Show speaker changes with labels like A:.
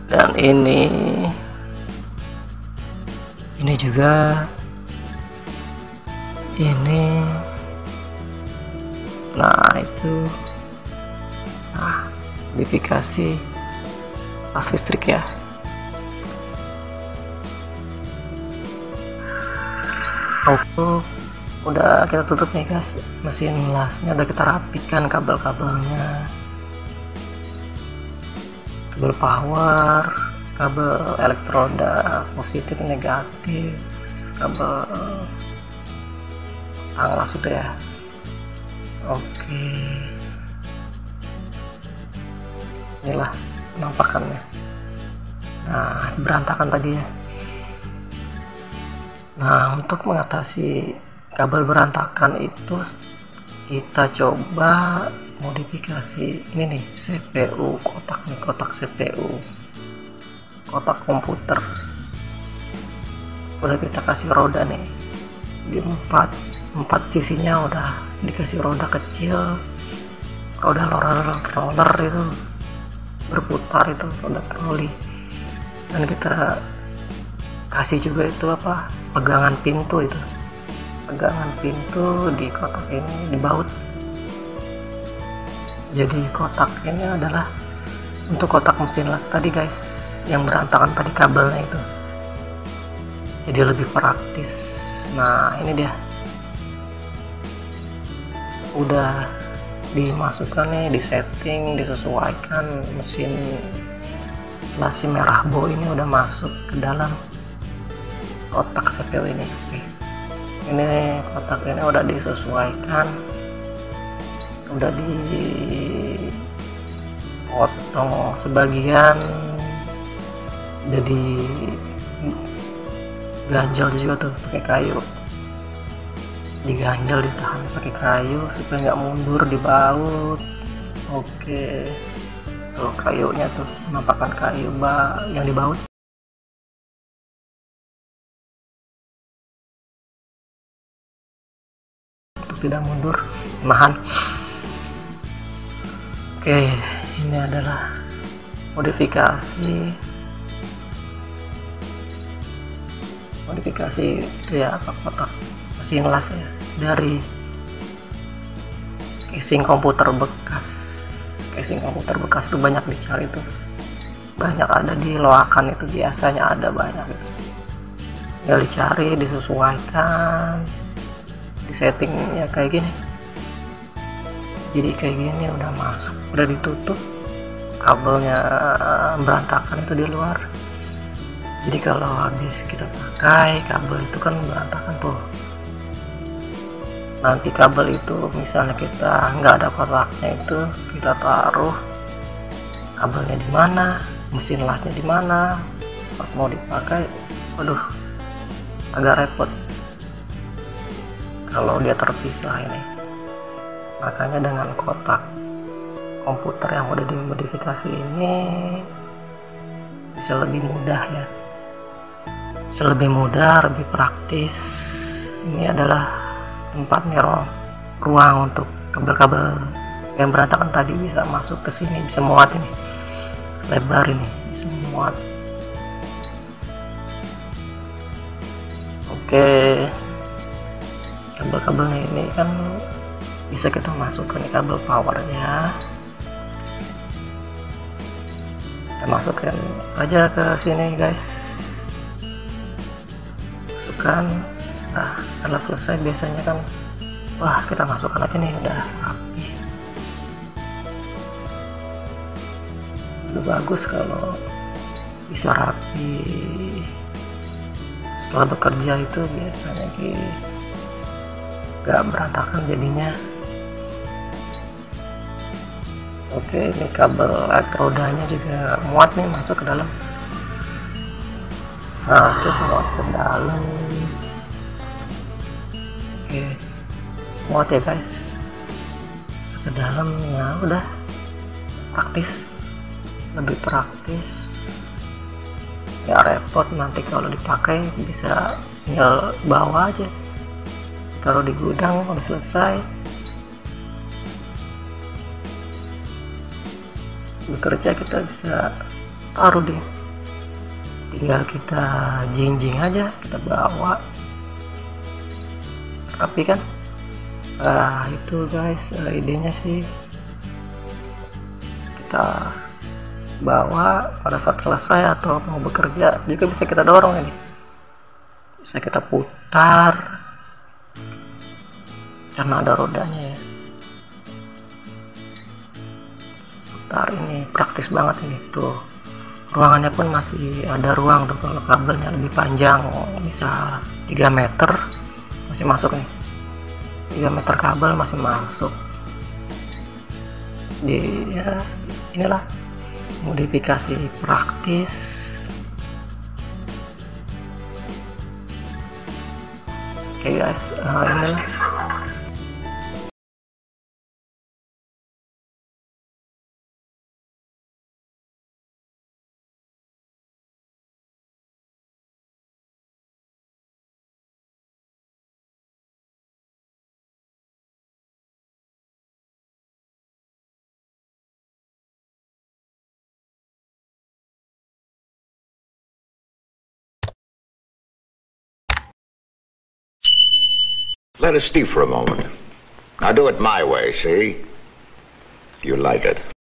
A: Dan ini juga ini. Nah itu, modifikasi pas listrik ya. Oke, udah kita tutup nih guys, mesin lasnya udah kita rapikan, kabel-kabelnya, kabel power, kabel elektroda positif negatif, kabel tanglas itu ya. Oke, inilah penampakannya. Nah, berantakan tadi ya. Nah, untuk mengatasi kabel berantakan itu kita coba modifikasi ini nih, CPU, kotak nih, kotak CPU, kotak komputer. Udah kita kasih roda nih di empat sisinya, udah dikasih roda kecil, roda roller itu berputar, itu roda troli. Dan kita kasih juga itu pegangan pintu, itu pegangan pintu di kotak ini dibaut. Jadi kotak ini adalah untuk kotak mesin las tadi guys, yang berantakan tadi kabelnya itu, jadi lebih praktis. Nah ini dia udah dimasukkan nih, disetting, disesuaikan. Mesin las si merah bo ini udah masuk ke dalam kotak CPU ini. Oke. Ini kotak ini udah disesuaikan, udah dipotong sebagian, jadi ganjal juga tuh pakai kayu, diganjal, ditahan pakai kayu supaya nggak mundur, dibaut. Oke, tuh kayunya tuh, penampakan kayu yang dibaut untuk tidak mundur, menahan. Oke, ini adalah modifikasi ya, kotak mesin las ya, dari casing komputer bekas. Casing komputer bekas itu banyak dicari tuh, banyak ada di loakan itu, biasanya ada banyak itu. Tinggal dicari, disesuaikan, disetting ya kayak gini. Jadi kayak gini udah masuk, udah ditutup, kabelnya berantakan itu di luar. Jadi kalau habis kita pakai, kabel itu kan berantakan tuh. Nanti kabel itu misalnya kita nggak ada kotaknya, itu kita taruh kabelnya di mana, mesin lasnya di mana, pas mau dipakai, waduh agak repot kalau dia terpisah ini. Makanya dengan kotak komputer yang udah dimodifikasi ini bisa lebih mudah ya, bisa lebih mudah, lebih praktis. Ini adalah tempatnya, ruang untuk kabel-kabel yang berantakan tadi bisa masuk ke sini, bisa muat ini, lebar ini bisa muat. Oke, kabel-kabelnya ini kan bisa kita masukkan ke kabel powernya. Kita masukkan saja ke sini guys, masukkan. Nah setelah selesai biasanya kan, wah kita masukkan aja nih, udah rapi. Udah bagus kalau bisa rapi. Setelah bekerja itu biasanya gak berantakan jadinya. Oke, ini kabel elektrodanya juga muat nih, masuk ke dalam, masuk muat ke dalam. Oke, muat ya guys ke dalam ya. Udah praktis, lebih praktis, ya repot nanti kalau dipakai, bisa tinggal bawa aja, taruh di gudang, udah selesai. Bekerja kita bisa taruh di tinggal kita jinjing aja, kita bawa rapi kan. Itu guys, idenya sih kita bawa pada saat selesai atau mau bekerja juga bisa kita dorong ini, bisa kita putar karena ada rodanya ya. Putar, ini praktis banget ini tuh. Ruangannya pun masih ada ruang tuh, kalau kabelnya lebih panjang bisa 3 meter masih masuk nih, 3 meter kabel masih masuk. Ya inilah modifikasi praktis. Oke guys, inilah
B: Let us steep for a moment. Now do it my way, see? You like it.